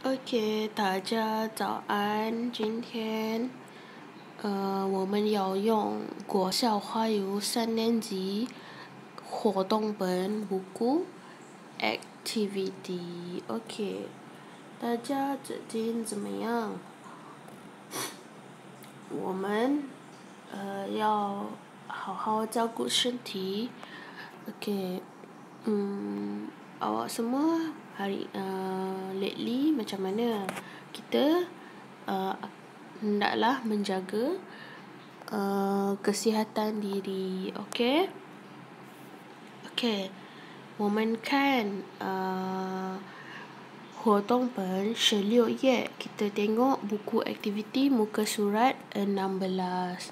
OK，大家早安。今天，我们要用国小华语3年级活动本 buku activity。OK，大家最近怎么样？我们要好好照顾身体。OK，awak semua lately macam mana? Kita hendaklah menjaga kesihatan diri. OK? OK， 我们看活动本16页 kita tengok buku aktiviti muka surat 16.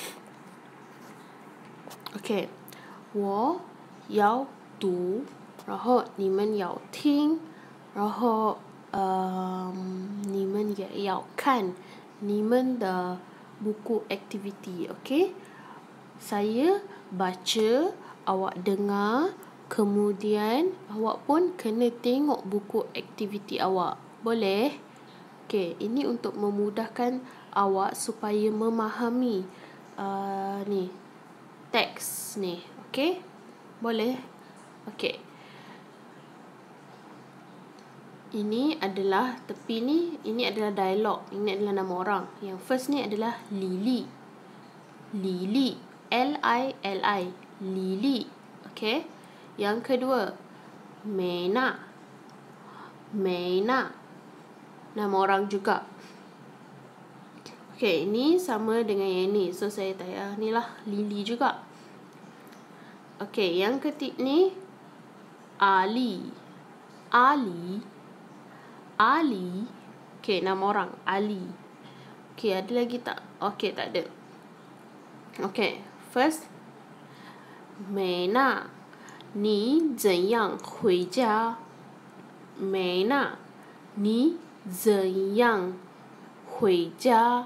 OK， 我要读，然后你们要听，然后你们也要看你们的buku aktiviti. OK? Saya baca, awak dengar, kemudian awak pun kena tengok buku aktiviti awak. Boleh? OK, ini untuk memudahkan awak supaya memahami ni teks ni. OK? Boleh? OK. Ini adalah tepi ni, ini adalah dialog, ini adalah nama orang. Yang first ni adalah Lily. Lily, L-I-L-I, Lily. Okay. Yang kedua, Mena. Mena, nama orang juga. Okay, ini sama dengan yang ni, so saya tak payah ni lah, Lily juga. Okay, yang ketiga ni Ali. Ali. Ali. Okay, nama orang Ali. Okay, ada lagi tak? Okay, tak ada. Okay, first Mena, 你怎样回家? Mena, 你怎样回家?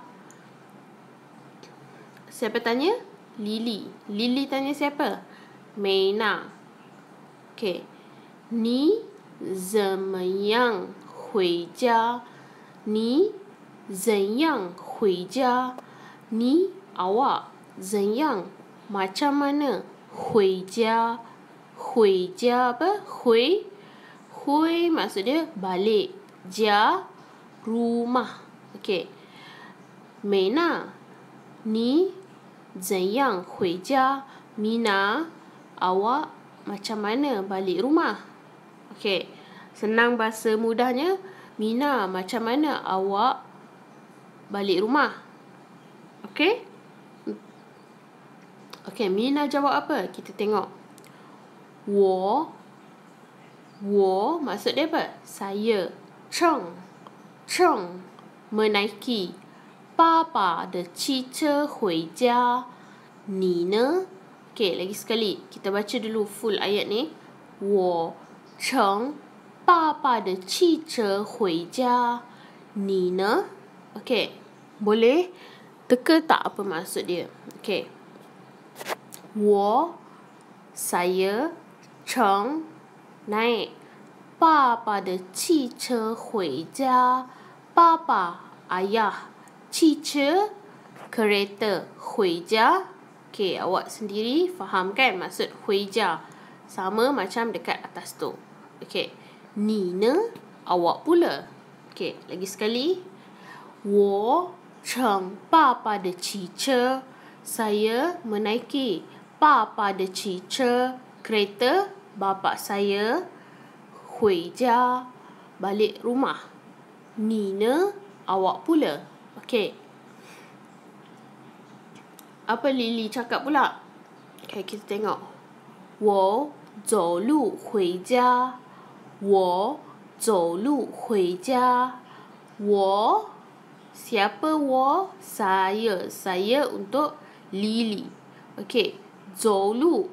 Siapa tanya? Lily. Lily tanya siapa? Mena. Okay, 你怎么样回家? 你怎样回家? 你 awak, 怎样 macam mana, 回家 apa? 回 maksud dia balik, 家 rumah. Okay, Mena, 你怎样回家? Mina, awak macam mana balik rumah? Okay, senang bahasa mudahnya, Mina, macam mana awak balik rumah? Okay? Okay, Mina jawab apa? Kita tengok. 我 maksud dia apa? Saya. 乘 menaiki 爸爸的汽车回家. 你呢? Okay, lagi sekali. Kita baca dulu full ayat ni. 我乘爸爸的汽车回家. 你呢? Okay, boleh teka tak apa maksud dia? Okay. saya 乘 naik 爸爸的汽车回家. 爸爸 ayah, 汽车 kereta, 回家. Okay, awak sendiri faham kan maksud 回家? Sama macam dekat atas tu. Okay, 你呢? Awak pula. Okay, lagi sekali. 我乘爸爸的汽车. Saya menaiki 爸爸的汽车, kereta bapa saya. 回家 balik rumah. 你呢? Awak pula. Okay. Apa Lily cakap pula? Okay, kita tengok. 我走路回家. 我走路回家. 我 siapa 我? Saya. Saya untuk Lily. Okay. 走路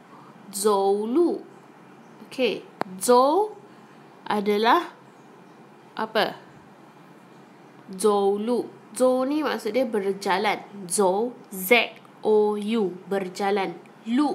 Okay. 走 adalah apa? 走路 ni maksud dia berjalan. 走 Z-O-U, berjalan. 路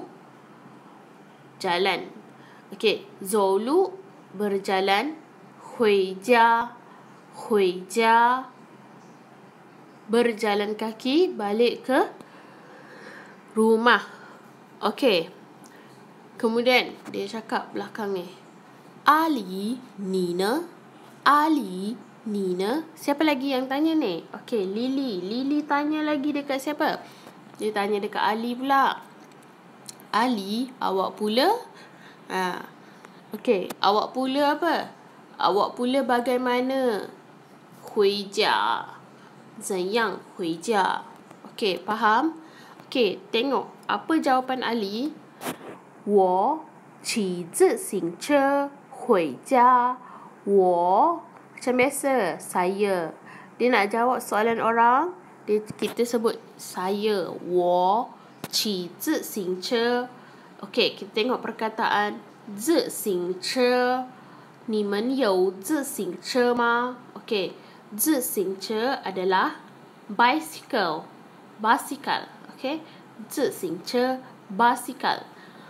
jalan. Okay, 走路 berjalan. 回家回家. Berjalan kaki balik ke rumah. Okey. Kemudian dia cakap belakang ni. Ali, Nina. Ali, Nina. Siapa lagi yang tanya ni? Okey, Lily. Lily tanya lagi dekat siapa? Dia tanya dekat Ali pula. Ali, awak pula? Okey, awak pula apa? Awak pula bagaimana? 回家. 怎样回家? Okey, faham? Okey, tengok. Apa jawapan Ali? 我骑自行车回家. 我 macam biasa, saya. Dia nak jawab soalan orang, kita sebut saya. 我骑自行车. Okey, kita tengok perkataan 自行车. 你们有自行车吗? Okey, 自行车 adalah bicycle. Basikal. Okey, 自行车 basikal.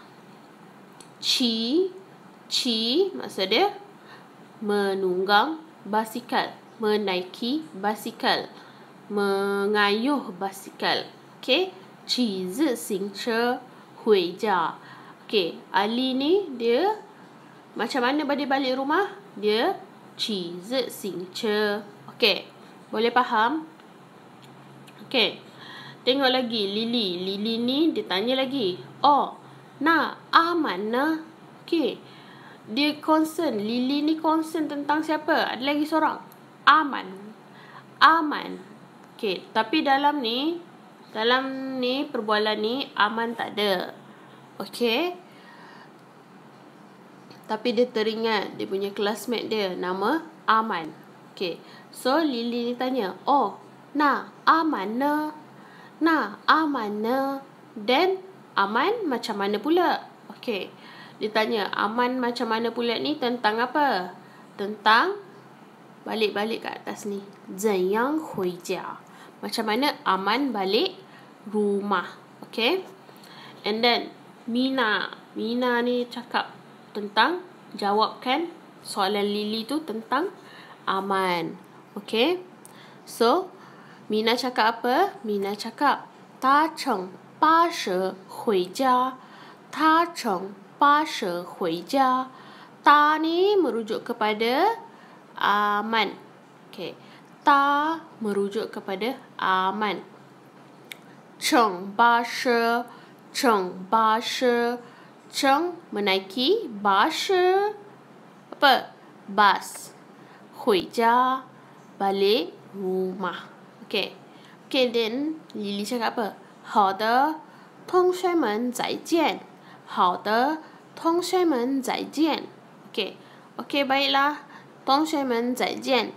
骑 maksud dia menunggang basikal, menaiki basikal, mengayuh basikal. Okey, 骑自行车回家. Okey, Ali ni dia macam mana dia balik rumah? Dia 骑自行车. Okey, boleh faham? Okey, tengok lagi Lily. Lily ni dia tanya lagi. Oh, na aman na. Okey, dia concern. Lily ni concern tentang siapa? Ada lagi seorang. Aman. Okey, tapi dalam ni perbualan ni aman tak ada. Okey, tapi dia teringat dia punya classmate dia nama Aman. Okey, so Lily ni tanya, oh, na aman na. Then aman macam mana pula? Okey, dia tanya aman macam mana pula ni tentang apa? Tentang balik-balik kat atas ni. 怎样回家? Macam mana aman balik rumah. Okey, and then Mina ni cakap tentang jawabkan soalan Lily tu tentang aman. Okey, so Mina cakap apa? Mina cakap 搭乘巴士回家. 搭乘巴士回家. Ta ni merujuk kepada aman. Okey, ta merujuk kepada aman. 乘巴士 乘 menaiki, 巴士 apa? Bas. 回家 balik rumah. Okey, then Lily cakap apa? 好的，同学们再见。好的，同学们再见。Okey, baiklah. 同学们再见.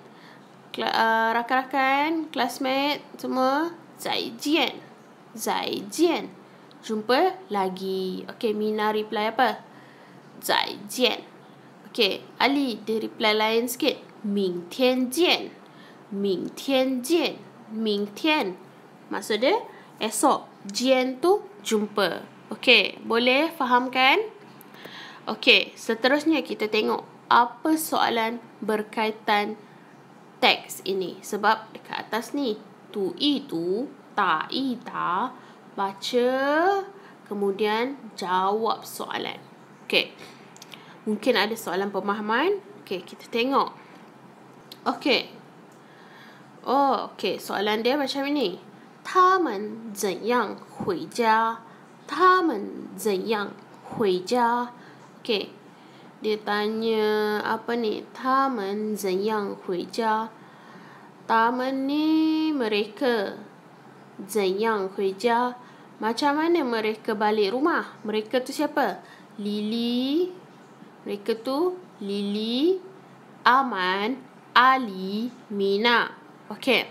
Rakan-rakan, classmate semua, 再见. 再见. Jumpa lagi. Okey, Mina reply apa? 再见. Okey, Ali dia reply lain sikit. 明天见. 明天见. 明天. Maksud dia esok. Jian tu jumpa. Okey, boleh fahamkan? Okey, seterusnya kita tengok apa soalan berkaitan teks ini. Sebab dekat atas ni, tu itu, ta i ta, baca, kemudian jawab soalan. Okey, mungkin ada soalan pemahaman. Okey, kita tengok. Okey. Oh, okey, soalan dia macam ini. 他们怎样回家? 他们怎样回家? Okey, dia tanya apa ni? 他们怎样回家? 他们ni mereka. 怎样回家? Macam mana mereka balik rumah? Mereka tu siapa? Lily. Mereka tu Lily, Aman, Ali, Mina. Okey.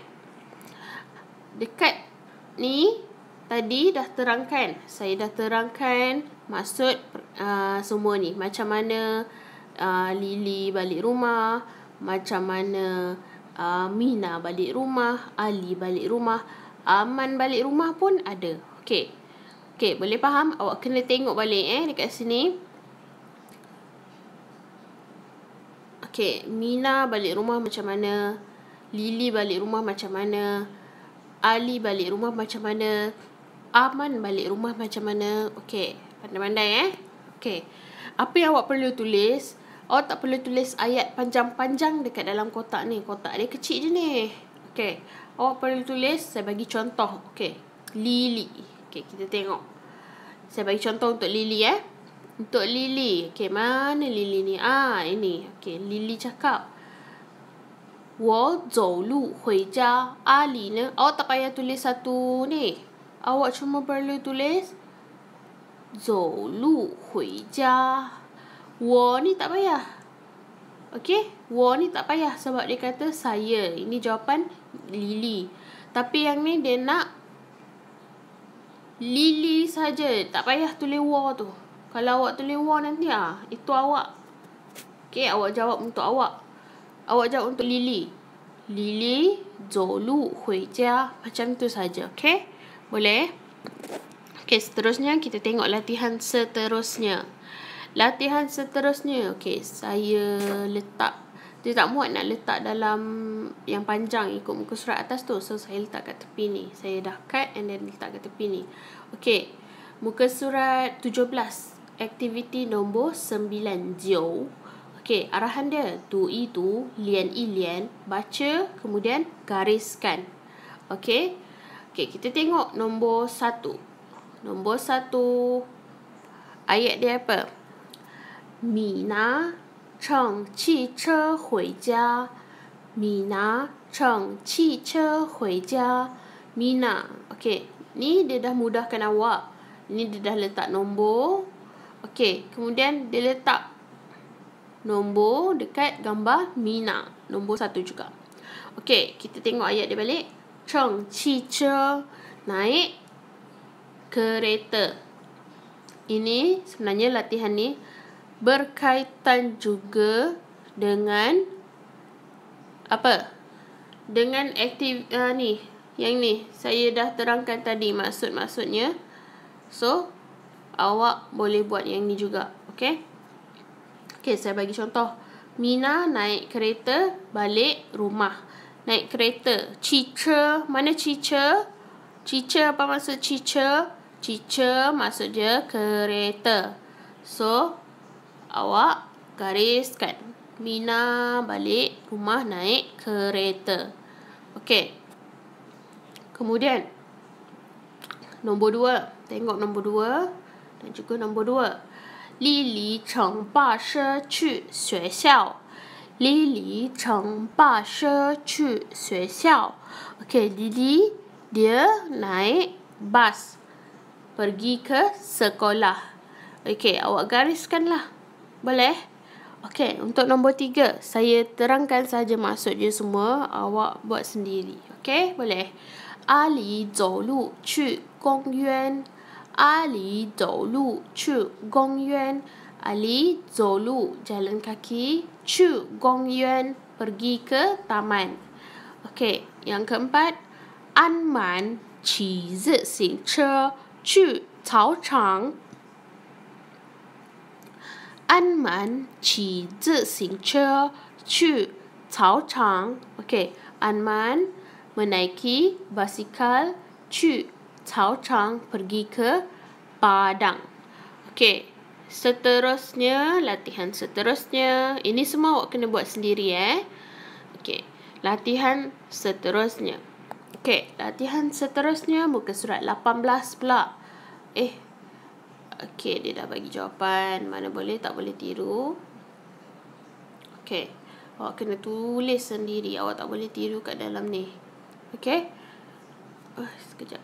Dekat ni tadi dah terangkan. Saya dah terangkan maksud semua ni. Macam mana Lily balik rumah, macam mana Mina balik rumah, Ali balik rumah, Aman balik rumah pun ada. Okey. Okey, boleh faham? Awak kena tengok balik dekat sini. Okey, Mina balik rumah macam mana? Lily balik rumah macam mana? Ali balik rumah macam mana? Aman balik rumah macam mana? Okey, pandai-pandai Okey. Apa yang awak perlu tulis? Awak tak perlu tulis ayat panjang-panjang dekat dalam kotak ni. Kotak dia kecil je ni. Okey. Awak perlu tulis, saya bagi contoh. Okey. Lily. Okey, kita tengok. Saya bagi contoh untuk Lily Untuk Lily. Okey, mana Lily ni? Ini. Okey, Lily cakap, 我走路回家. Ali ni, awak tak payah tulis satu ni. Awak cuma perlu tulis 走路回家. 我 ni tak payah. Okey, 我 ni tak payah sebab dia kata saya. Ini jawapan Lily. Tapi yang ni dia nak Lily saja. Tak payah tulis 我 tu. Kalau awak tulis 我 nanti itu awak. Okey, awak jawab untuk awak. Awak jawab untuk Lily. Lily 走路回家. Macam tu saja. Okey? Boleh? Okey, seterusnya kita tengok latihan seterusnya. Latihan seterusnya. Okey, saya letak. Dia tak muat nak letak dalam yang panjang ikut muka surat atas tu. So, saya letak kat tepi ni. Saya dah cut and then letak kat tepi ni. Okey. Muka surat 17. Aktiviti nombor 9. Okey, arahan dia. Tu, lian, baca, kemudian gariskan. Okey. Okey, kita tengok nombor 1. Nombor 1. Ayat dia apa? Mina乘汽车回家. Mina 乘汽车回家. Mina. Okey, ni dia dah mudahkan awak. Ni dia dah letak nombor. Okey, kemudian dia letak nombor dekat gambar Mina. Nombor 1 juga. Okey, kita tengok ayat dia balik. 乘汽车, naik kereta. Ini sebenarnya latihan ni berkaitan juga dengan apa? Dengan ni. Yang ni saya dah terangkan tadi maksudnya. So, awak boleh buat yang ni juga. Okey? Okey, saya bagi contoh. Mina naik kereta balik rumah. Naik kereta. Cica. Mana cica? Cica apa maksud cica? Cica maksud dia kereta. So, awak gariskan. Mina balik rumah naik kereta. Okey. Kemudian, nombor 2. Tengok nombor 2 dan juga nombor 2. 丽丽乘罢车去学校. 丽丽乘罢车去学校. Okey, Lily dia naik bas pergi ke sekolah. Okey, awak gariskanlah. Boleh? Okey, untuk nombor 3, saya terangkan saja maksud dia semua, awak buat sendiri. Okey, boleh? Ali 走路去公园. Ali 走路去公园. Ali 走路 jalan kaki, 去公园 pergi ke taman. Okey, yang keempat, 安满骑自行车去操场. 安满骑自行车去操场. Okey, Anman menaiki basikal, 去操场 pergi ke padang. Okey, seterusnya, latihan seterusnya. Ini semua awak kena buat sendiri Okey, latihan seterusnya. Okey, latihan seterusnya muka surat 18 pula. Okey, dia dah bagi jawapan. Mana boleh, tak boleh tiru. Okey, awak kena tulis sendiri. Awak tak boleh tiru kat dalam ni. Okey. Sekejap,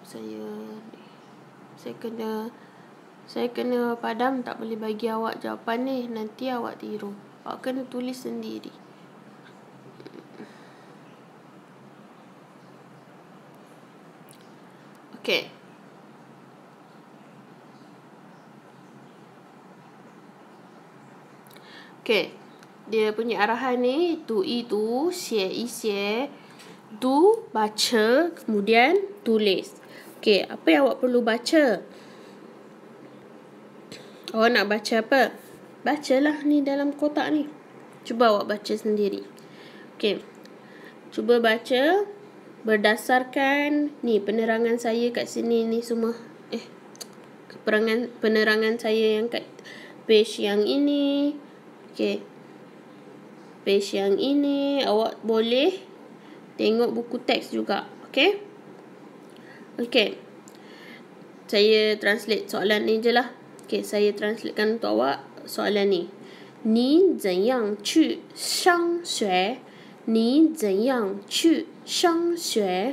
saya kena padam, tak boleh bagi awak jawapan ni. Nanti awak tiru. Awak kena tulis sendiri. Okey. Okey. Dia punya arahan ni, tu, xie, tu baca, kemudian tulis. Okey, apa yang awak perlu baca? Awak nak baca apa? Bacalah ni dalam kotak ni. Cuba awak baca sendiri. Okey. Cuba baca berdasarkan ni penerangan saya kat sini ni semua. Penerangan saya yang kat page yang ini. Okey. Page yang ini awak boleh tengok buku teks juga. Okey. Okey. Saya translate soalan ni je lah. Okey, saya translatekan untuk awak soalan ni. 你怎样去上学？你怎样去上学？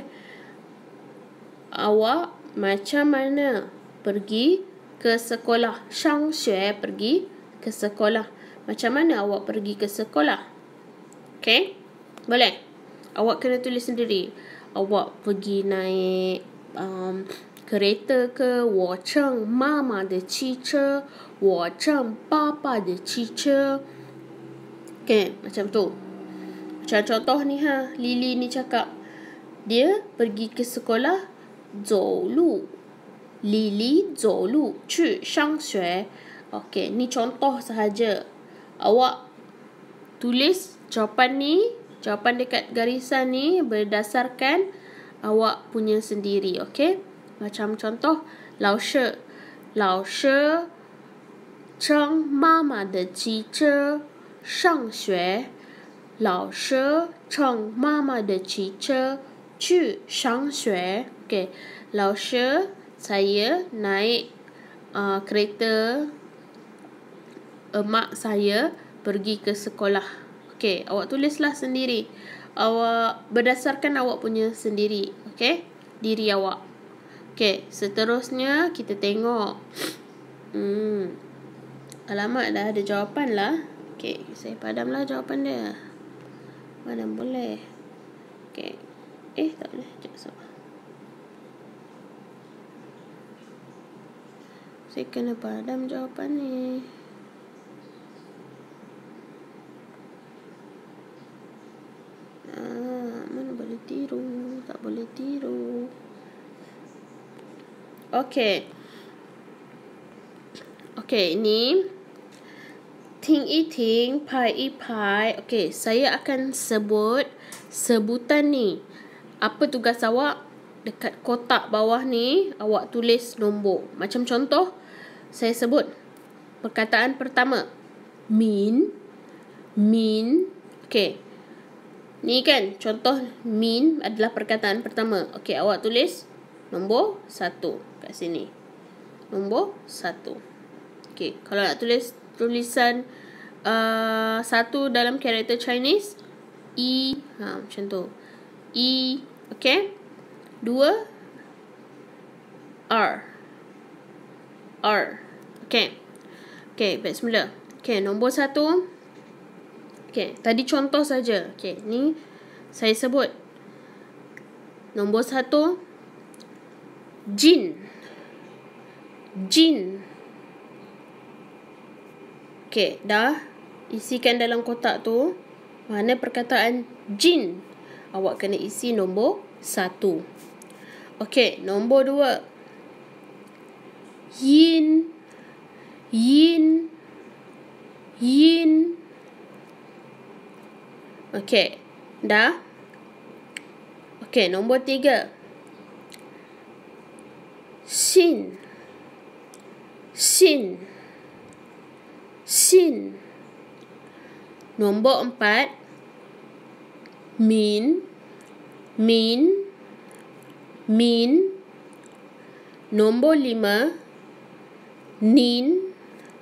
Awak macam mana pergi ke sekolah? 上学 pergi ke sekolah. Macam mana awak pergi ke sekolah? Okey? Boleh? Awak kena tulis sendiri. Awak pergi naik kereta ke? 我乘妈妈的汽车，我乘爸爸的汽车。 Okey, macam tu. Macam contoh ni Lily ni cakap dia pergi ke sekolah 走路. Lily 走路去上学. Okey, ni contoh sahaja. Awak tulis jawapan ni, jawapan dekat garisan ni berdasarkan awak punya sendiri. Okey? Macam contoh, 老师乘妈妈的汽车上学。老师乘妈妈的汽车去上学。Okey. 老师 saya naik kereta emak saya pergi ke sekolah. Okey, awak tulislah sendiri. Awak berdasarkan awak punya sendiri. Okey? Diri awak. Okey, seterusnya kita tengok. Alamak, dah ada jawapan lah. Okey, saya padamlah jawapan dia. Mana boleh. Okey. Tak boleh. Sekejap, sabar. Saya kena padam jawapan ni. Mana boleh tiru. Tak boleh tiru. Okey. Okey, ni 听一听，拍一拍. Okey, saya akan sebut sebutan ni. Apa tugas awak? Dekat kotak bawah ni, awak tulis nombor. Macam contoh, saya sebut perkataan pertama. Min. Okey. Ni kan, contoh min adalah perkataan pertama. Okey, awak tulis nombor 1 kat sini. Nombor 1. Okey, kalau nak tulis tulisan 1 dalam karakter Chinese, E. Macam tu. E. Okey. 2. R. Okey. Okey, baik semula. Okey, nombor 1. Okey, tadi contoh saja. Okey, ni saya sebut. Nombor 1. Jin. Okey, dah isikan dalam kotak tu mana perkataan jin. Awak kena isi nombor 1. Okey, nombor 2. Yin. Okey, dah. Okey, nombor 3. Sin. Nombor 4. Min. Nombor 5. Nin.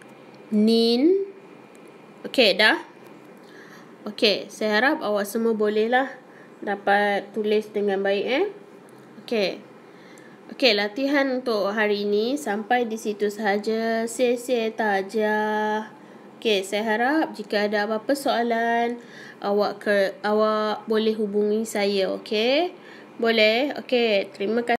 Okey, dah. Okey, saya harap awak semua bolehlah dapat tulis dengan baik. Okey, latihan untuk hari ini sampai di situ sahaja. 谢谢大家. Okey, saya harap jika ada apa-apa soalan, awak boleh hubungi saya, okey? Boleh? Okey, terima kasih.